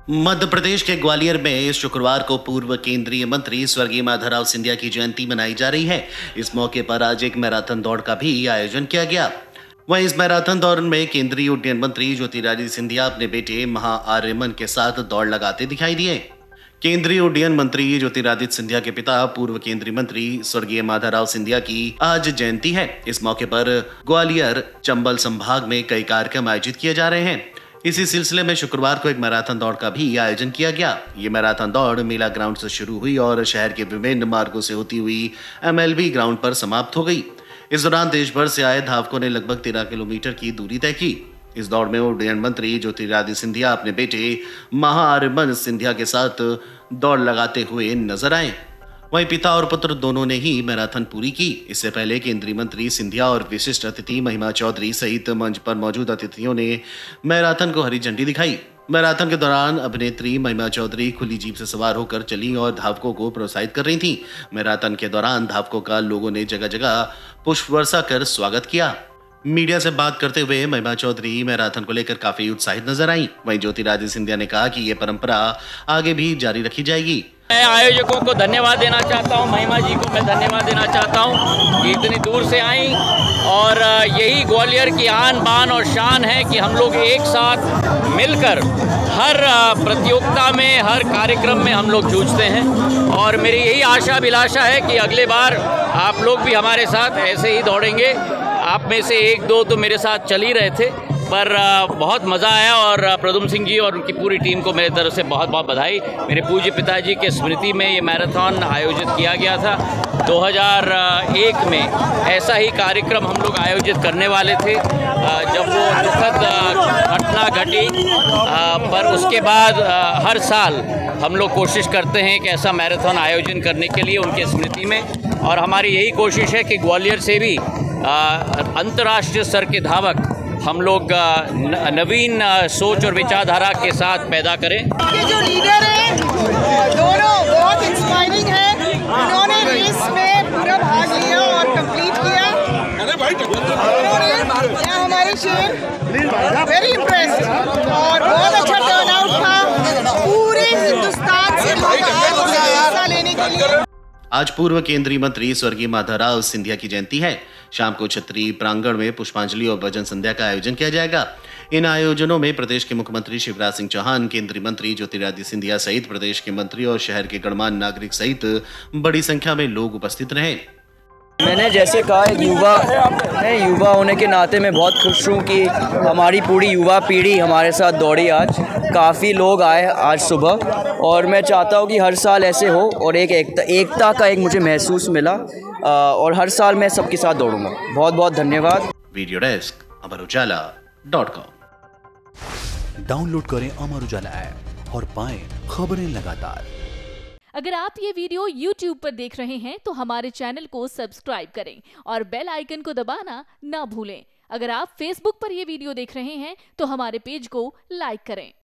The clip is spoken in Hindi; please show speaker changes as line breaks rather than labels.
मध्य प्रदेश के ग्वालियर में इस शुक्रवार को पूर्व केंद्रीय मंत्री स्वर्गीय माधवराव सिंधिया की जयंती मनाई जा रही है। इस मौके पर आज एक मैराथन दौड़ का भी आयोजन किया गया। वहीं इस मैराथन दौड़ में केंद्रीय उड्डयन मंत्री ज्योतिरादित्य सिंधिया अपने बेटे महाआर्यमन के साथ दौड़ लगाते दिखाई दिए। केंद्रीय उड्डयन मंत्री ज्योतिरादित्य सिंधिया के पिता पूर्व केंद्रीय मंत्री स्वर्गीय माधवराव सिंधिया की आज जयंती है। इस मौके पर ग्वालियर, चंबल संभाग में कई कार्यक्रम आयोजित किए जा रहे हैं। इसी सिलसिले में शुक्रवार को एक मैराथन दौड़ का भी आयोजन किया गया। ये मैराथन दौड़ मेला ग्राउंड से शुरू हुई और शहर के विभिन्न मार्गों से होती हुई MLB ग्राउंड पर समाप्त हो गई। इस दौरान देश भर से आए धावकों ने लगभग 13 किलोमीटर की दूरी तय की। इस दौड़ में उड्डयन मंत्री ज्योतिरादित्य सिंधिया अपने बेटे महाआर्यमन सिंधिया के साथ दौड़ लगाते हुए नजर आए। वहीं पिता और पुत्र दोनों ने ही मैराथन पूरी की। इससे पहले केंद्रीय मंत्री सिंधिया और विशिष्ट अतिथि महिमा चौधरी सहित मंच पर मौजूद अतिथियों ने मैराथन को हरी झंडी दिखाई। मैराथन के दौरान अभिनेत्री महिमा चौधरी खुली जीप से सवार होकर चली और धावकों को प्रोत्साहित कर रही थीं। मैराथन के दौरान धावकों का लोगों ने जगह जगह पुष्प वर्षा कर स्वागत किया। मीडिया से बात करते हुए महिमा चौधरी मैराथन को लेकर काफी उत्साहित नजर आई। वहीं ज्योतिरादित्य सिंधिया ने कहा कि ये परंपरा आगे भी जारी रखी जाएगी।
मैं आयोजकों को धन्यवाद देना चाहता हूं, महिमा जी को मैं धन्यवाद देना चाहता हूं कि इतनी दूर से आई और यही ग्वालियर की आन बान और शान है कि हम लोग एक साथ मिलकर हर प्रतियोगिता में, हर कार्यक्रम में हम लोग जूझते हैं। और मेरी यही आशा अभिलाषा है कि अगले बार आप लोग भी हमारे साथ ऐसे ही दौड़ेंगे। आप में से एक दो तो मेरे साथ चल ही रहे थे, पर बहुत मज़ा आया और प्रदुम सिंह जी और उनकी पूरी टीम को मेरे तरफ से बहुत बहुत बधाई। मेरे पूज्य पिताजी के स्मृति में ये मैराथन आयोजित किया गया था। 2001 में ऐसा ही कार्यक्रम हम लोग आयोजित करने वाले थे जब वो दुखद घटना घटी, पर उसके बाद हर साल हम लोग कोशिश करते हैं कि ऐसा मैराथन आयोजन करने के लिए उनके स्मृति में। और हमारी यही कोशिश है कि ग्वालियर से भी अंतर्राष्ट्रीय स्तर के धावक हम लोग नवीन सोच और विचारधारा के साथ पैदा करें।
ये जो लीडर हैं दोनों बहुत इंस्पायरिंग हैं। उन्होंने रेस में पूरा भाग लिया और कंप्लीट किया। उन्होंने हमारे शेर वेरी इम्प्रेस्ड और बहुत अच्छा टर्नआउट था। पूरे हिंदुस्तान से लोग आए हिस्सा लेने के लिए।
आज पूर्व केंद्रीय मंत्री स्वर्गीय माधवराव सिंधिया की जयंती है। शाम को छतरी प्रांगण में पुष्पांजलि और भजन संध्या का आयोजन किया जाएगा। इन आयोजनों में प्रदेश के मुख्यमंत्री शिवराज सिंह चौहान, केंद्रीय मंत्री ज्योतिरादित्य सिंधिया सहित प्रदेश के मंत्री और शहर के गणमान्य नागरिक सहित बड़ी संख्या में लोग उपस्थित रहे।
मैंने जैसे कहा एक युवा होने के नाते मैं बहुत खुश हूँ कि हमारी पूरी युवा पीढ़ी हमारे साथ दौड़ी। आज काफ़ी लोग आए आज सुबह और मैं चाहता हूँ कि हर साल ऐसे हो और एक एकता का एक मुझे महसूस मिला और हर साल मैं सबके साथ दौड़ूंगा। बहुत बहुत धन्यवाद।
Video desk amarujala.com।
डाउनलोड करें अमर उजाला ऐप और पाएं खबरें लगातार।
अगर आप ये वीडियो YouTube पर देख रहे हैं तो हमारे चैनल को सब्सक्राइब करें और बेल आइकन को दबाना ना भूलें। अगर आप Facebook पर ये वीडियो देख रहे हैं तो हमारे पेज को लाइक करें।